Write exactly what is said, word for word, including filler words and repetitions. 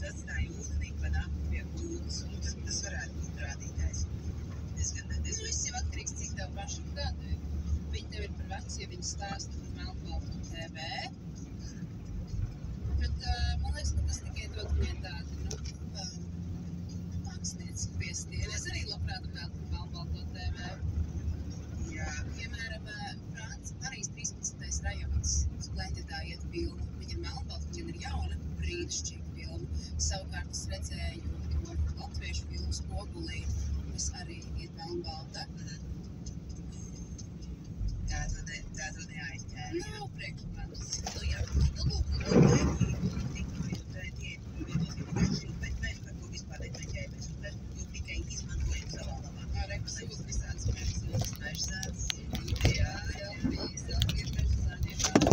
atstāja ūdenī pa nakti pie kūdas, un tas, tas varētu būt rādītājs. Diezgan, diezgan. Nu, viss jau atkarīgs, cik tev pašam gadu ir. Viņi tev ir par vecu, ja viņi stāsta par melnbaltu T V. Bet uh, man liekas, ka tas tikai dod viņai tādu, nu, um, mākslinieci piestieni. Es arī labprāt runātu par melnbalto T V. Jā. Piemēram, Frāns, Parīs trīspadsmitais rajons, Splendidā iet filmu. Viņa ir melnbalta, viņa ir jauna, brīnišķīga filma. Savukārt es redzēju to latviešu filmu Spogulī, kas arī ir melnbalta. Mhm. Tā to, ne, tā to neaizķēra. Nav priekš manis. Nu jā, nu lūk, nu lūk, tikko tie ir vienotīgi, bet mēs par to vispār neķēmies, un mēs to tikai izmantojam savā labā. Ar ekusūs visāds mežsūs. Mežsāds. Jā, jā, bija, ir mežsādiem.